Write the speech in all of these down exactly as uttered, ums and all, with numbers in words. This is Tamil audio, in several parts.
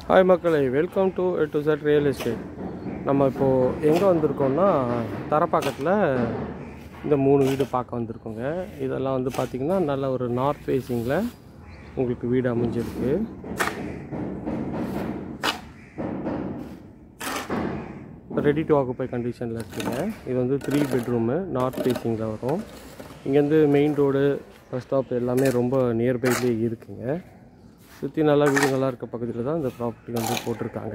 ஹாய் மக்களே, welcome to A to Z real estate. நம்ம இப்போது எங்கே வந்திருக்கோம்னா தரப்பாக்கத்தில் இந்த மூணு வீடு பார்க்க வந்திருக்கோங்க. இதெல்லாம் வந்து பார்த்திங்கன்னா நல்ல ஒரு நார்த் ஃபேஸிங்கில் உங்களுக்கு வீடு அமைஞ்சிருக்கு. ரெடி டு ஆக்குபை கண்டிஷனில் இருக்குங்க. இது வந்து த்ரீ பெட்ரூமு நார்த் ஃபேஸிங்கில் வரும். இங்கேருந்து மெயின் ரோடு, பஸ் ஸ்டாப் எல்லாமே ரொம்ப நியர்பைலேயே இருக்குங்க. சுற்றி நல்லா வீடுங்களாக இருக்க பக்கத்தில் தான் இந்த ப்ராப்பர்ட்டி வந்து போட்டிருக்காங்க.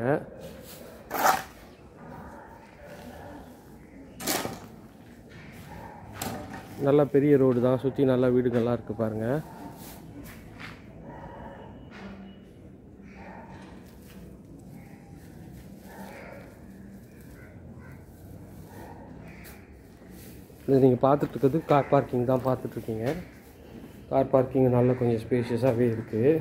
நல்லா பெரிய ரோடு தான், சுற்றி நல்லா வீடுங்கள்லாம் இருக்குது பாருங்கள். இது நீங்கள் பார்த்துட்ருக்கிறது கார் பார்க்கிங் தான் பார்த்துட்ருக்கீங்க. கார் பார்க்கிங் நல்லா கொஞ்சம் ஸ்பேஷியஸாகவே இருக்குது.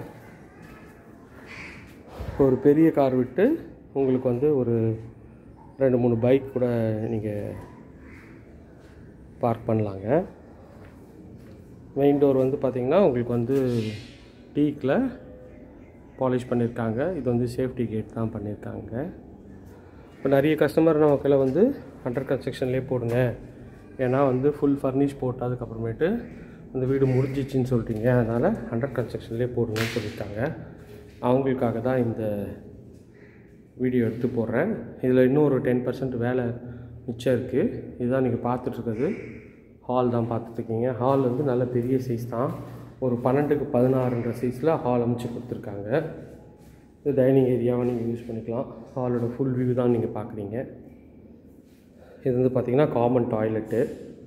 ஒரு பெரிய கார் விட்டு உங்களுக்கு வந்து ஒரு ரெண்டு மூணு பைக் கூட நீங்கள் பார்க் பண்ணலாங்க. மெயின் டோர் வந்து பார்த்திங்கன்னா உங்களுக்கு வந்து டீக்கில் பாலிஷ் பண்ணியிருக்காங்க. இது வந்து சேஃப்டி கேட் தான் பண்ணியிருக்காங்க. இப்போ நிறைய கஸ்டமர் நமக்குள்ள வந்து அண்டர் கன்ஸ்ட்ரக்ஷன்லேயே போடுங்க, ஏன்னா வந்து ஃபுல் ஃபர்னிஷ் போட்டு அதுக்கப்புறமேட்டு அந்த வீடு முடிஞ்சிச்சின்னு சொல்லிட்டீங்க, அதனால் அண்டர் கன்ஸ்ட்ரக்ஷன்லேயே போடுங்கன்னு சொல்லியிருக்காங்க. அவங்களுக்காக தான் இந்த வீடியோ எடுத்து போடுறேன். இதில் இன்னும் ஒரு டென் பர்சன்ட் வேலை மிச்சம் இருக்குது. இதுதான் நீங்கள் பார்த்துட்ருக்கிறது ஹால் தான் பார்த்துட்ருக்கீங்க. ஹால் வந்து நல்ல பெரிய சைஸ் தான். ஒரு பன்னெண்டுக்கு பதினாறுன்ற சைஸில் ஹால் அமைச்சு கொடுத்துருக்காங்க. இது டைனிங் ஏரியாவை நீங்கள் யூஸ் பண்ணிக்கலாம். ஹாலோட ஃபுல் வியூ தான் நீங்கள் பார்க்குறீங்க. இது வந்து பார்த்திங்கன்னா காமன் டாய்லெட்டு.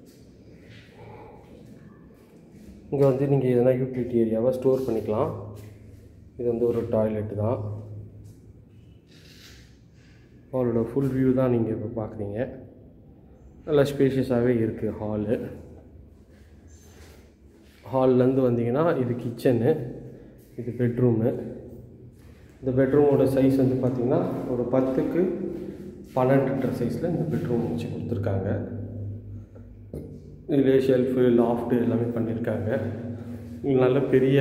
இங்கே வந்து நீங்கள் எதனா யூட்டிலிட்டி ஏரியாவை ஸ்டோர் பண்ணிக்கலாம். இது வந்து ஒரு டாய்லெட்டு தான். ஹாலோட ஃபுல் வியூ தான் நீங்கள் இப்போ பார்க்குறீங்க. நல்லா ஸ்பேஷியஸாகவே இருக்குது ஹாலு. ஹால்லேருந்து வந்தீங்கன்னா இது கிச்சனு, இது பெட்ரூமு. இந்த பெட்ரூமோட சைஸ் வந்து பார்த்திங்கன்னா ஒரு பத்துக்கு பன்னெண்டுன்ற சைஸில் இந்த பெட்ரூம் வச்சு கொடுத்துருக்காங்க. இதிலே ஷெல்ஃபு, லாஃப்ட்டு எல்லாமே பண்ணியிருக்காங்க. நல்ல பெரிய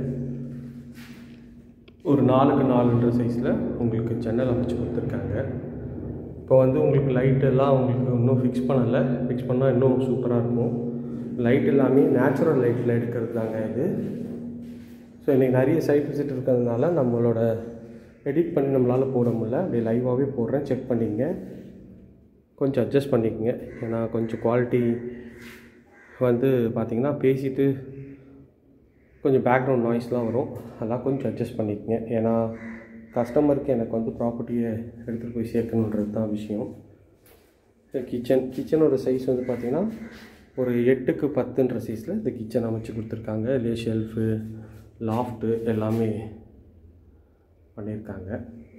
ஒரு நாலுக்கு நாலுன்ற சைஸில் உங்களுக்கு ஜன்னல் அமைச்சு கொடுத்துருக்காங்க. இப்போ வந்து உங்களுக்கு லைட்டெல்லாம் உங்களுக்கு இன்னும் ஃபிக்ஸ் பண்ணலை. ஃபிக்ஸ் பண்ணால் இன்னும் சூப்பராக இருக்கும். லைட் எல்லாமே நேச்சுரல் லைட்டில் எடுக்கிறது தாங்க இது. ஸோ இன்றைக்கி நிறைய சைட் விசிட் இருக்கிறதுனால நம்மளோட எடிட் பண்ணி நம்மளால் போட முடியல. அப்படியே லைவாகவே போடுறேன், செக் பண்ணிக்கங்க. கொஞ்சம் அட்ஜஸ்ட் பண்ணிக்கங்க, ஏன்னா கொஞ்சம் குவாலிட்டி வந்து பார்த்திங்கன்னா பேசிட்டு கொஞ்சம் பேக்ரவுண்ட் நாய்ஸ்லாம் வரும். அதெல்லாம் கொஞ்சம் அட்ஜஸ்ட் பண்ணிக்கங்க. ஏன்னா கஸ்டமருக்கு எனக்கு வந்து ப்ராப்பர்ட்டியை எடுத்துகிட்டு போய் சேர்க்கணுன்றது தான் விஷயம். கிச்சன் கிச்சனோட சைஸ் வந்து பார்த்திங்கன்னா ஒரு எட்டுக்கு பத்துன்ற சைஸில் இந்த கிச்சன் அமைச்சு கொடுத்துருக்காங்க. இல்லையே ஷெல்ஃபு, லாஃப்ட்டு எல்லாமே பண்ணியிருக்காங்க.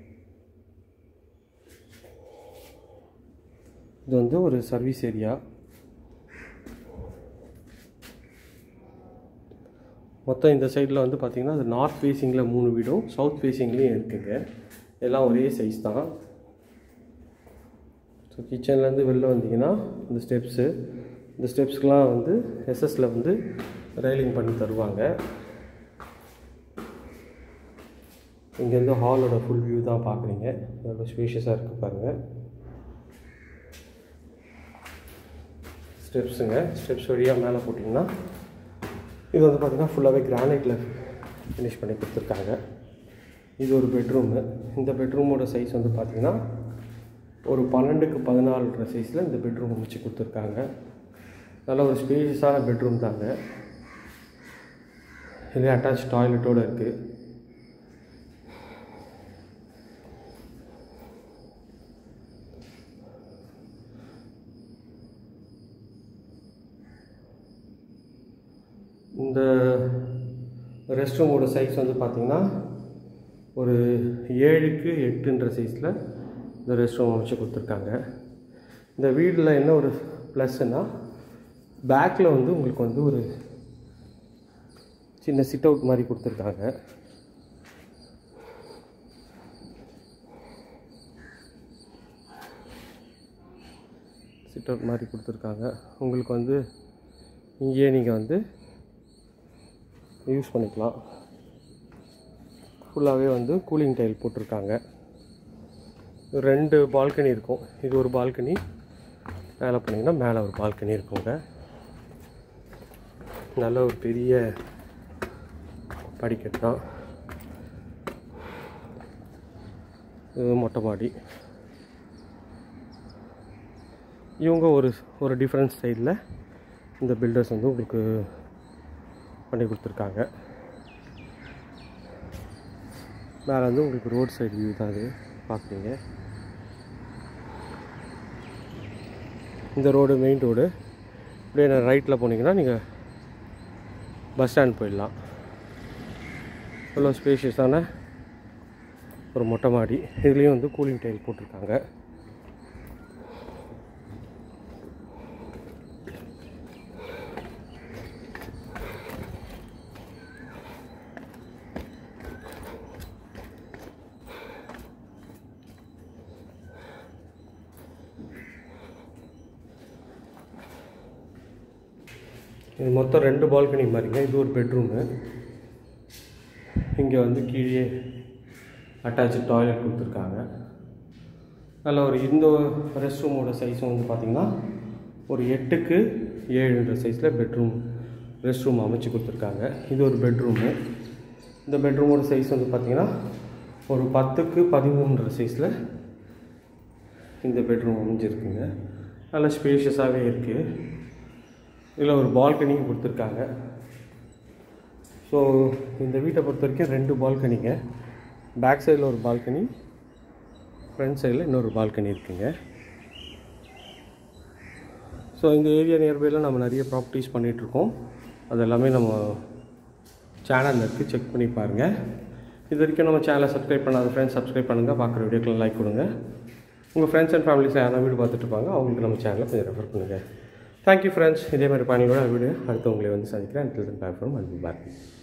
இது வந்து ஒரு சர்வீஸ் ஏரியா. மொத்தம் இந்த சைடில் வந்து பார்த்திங்கன்னா அது நார்த் ஃபேஸிங்கில் மூணு வீடும், சவுத் ஃபேஸிங்லேயும் இருக்குங்க. எல்லாம் ஒரே சைஸ் தான். ஸோ கிச்சன்லேருந்து வெளில வந்தீங்கன்னா இந்த ஸ்டெப்ஸு, இந்த ஸ்டெப்ஸ்க்கெலாம் வந்து எஸ்எஸில் வந்து ரெயிலிங் பண்ணி தருவாங்க. இங்கேருந்து ஹாலோட ஃபுல் வியூ தான் பார்க்குறீங்க. எவ்வளோ ஸ்பேஷியஸாக இருக்குது பாருங்கள். ஸ்டெப்ஸுங்க, ஸ்டெப்ஸ் வழியாக மேலே போட்டிங்கன்னா இது வந்து பார்த்திங்கன்னா ஃபுல்லாகவே கிரானைட்டில் ஃபினிஷ் பண்ணி கொடுத்துருக்காங்க. இது ஒரு பெட்ரூமு. இந்த பெட்ரூமோட சைஸ் வந்து பார்த்திங்கன்னா ஒரு பன்னெண்டுக்கு பதினாலுன்ற சைஸில் இந்த பெட்ரூம் அமைச்சு கொடுத்துருக்காங்க. நல்ல ஒரு ஸ்பேஷியஸான பெட்ரூம் தாங்க. இதுலேயே அட்டாச் டாய்லெட்டோடு இருக்குது. இந்த ரெஸ்ட் ரூமோட சைஸ் வந்து பார்த்திங்கன்னா ஒரு ஏழுக்கு எட்டுன்ற சைஸில் இந்த ரெஸ்ட் ரூம் அமைச்சு கொடுத்துருக்காங்க. இந்த வீட்டில் என்ன ஒரு ப்ளஸ்னால் பேக்கில் வந்து உங்களுக்கு வந்து ஒரு சின்ன சிட் அவுட் மாதிரி கொடுத்துருக்காங்க. சிட் அவுட் மாதிரி கொடுத்துருக்காங்க. உங்களுக்கு வந்து இங்கேயே நீங்கள் வந்து யூஸ் பண்ணிக்கலாம். ஃபுல்லாகவே வந்து கூலிங் டைல் போட்டிருக்காங்க. ரெண்டு பால்கனி இருக்கும். இது ஒரு பால்கனி, மேலே போனீங்கன்னா மேலே ஒரு பால்கனி இருக்குங்க. நல்ல ஒரு பெரிய படிக்கட்டு தான். இது மொட்டை மாடி. இவங்க ஒரு ஒரு டிஃப்ரெண்ட் ஸ்டைலில் இந்த பில்டர்ஸ் வந்து உங்களுக்கு பண்ணி கொடுத்துருக்காங்க. மேலே வந்து உங்களுக்கு ரோட் சைடு வியூ தான் அது பார்க்குறீங்க. இந்த ரோடு மெயின் ரோடு. இப்படியே ரைட்டில் போனீங்கன்னா நீங்கள் பஸ் ஸ்டாண்ட் போயிடலாம். இவ்வளோ ஸ்பேஷியஸான ஒரு மொட்டை மாடி. இதுலேயும் வந்து கூலிங் டைல் போட்டிருக்காங்க. இது மொத்தம் ரெண்டு பால்கனி மாதிரிங்க. இது ஒரு பெட்ரூமு. இங்கே வந்து கீழே அட்டாச்சு டாய்லெட் கொடுத்துருக்காங்க. அதில் ஒரு இந்த ரெஸ்ட் ரூமோட சைஸும் வந்து பார்த்திங்கன்னா ஒரு எட்டுக்கு ஏழுன்ற சைஸில் பெட்ரூம் ரெஸ்ட் ரூம் அமைச்சு கொடுத்துருக்காங்க. இது ஒரு பெட்ரூமு. இந்த பெட்ரூமோட சைஸ் வந்து பார்த்திங்கன்னா ஒரு பத்துக்கு பதிமூணுன்ற சைஸில் இந்த பெட்ரூம் அமைஞ்சிருக்குங்க. நல்லா ஸ்பேஷியஸாகவே இருக்குது. இதில் ஒரு பால்கனியும் கொடுத்துருக்காங்க. ஸோ இந்த வீட்டை பொறுத்த வரைக்கும் ரெண்டு பால்கனிங்க. பேக் சைடில் ஒரு பால்கனி, ஃப்ரண்ட் சைடில் இன்னொரு பால்கனி இருக்குங்க. ஸோ இந்த ஏரியா நியர்பையில் நம்ம நிறைய ப்ராப்பர்ட்டிஸ் பண்ணிகிட்ருக்கோம். அது எல்லாமே நம்ம சேனலில் இருக்குது, செக் பண்ணி பாருங்கள். இது வரைக்கும் நம்ம சேனலை சப்ஸ்கிரைப் பண்ணாத ஃப்ரெண்ட்ஸ் சப்ஸ்கிரைப் பண்ணுங்கள். பார்க்குற வீடியோக்கெலாம் லைக் கொடுங்க. உங்கள் ஃப்ரெண்ட்ஸ் அண்ட் ஃபேமிலிஸில் யாராவது வீடு பார்த்துட்டு இருப்பாங்க, அவங்களுக்கு நம்ம சேனலை கொஞ்சம் ரெஃபர் பண்ணுங்கள். Thank you friends. இதே மாதிரி பயணிகளோட வீடியோ அடுத்து உங்களை வந்து சந்திக்கிறேன். Until then bye from and by.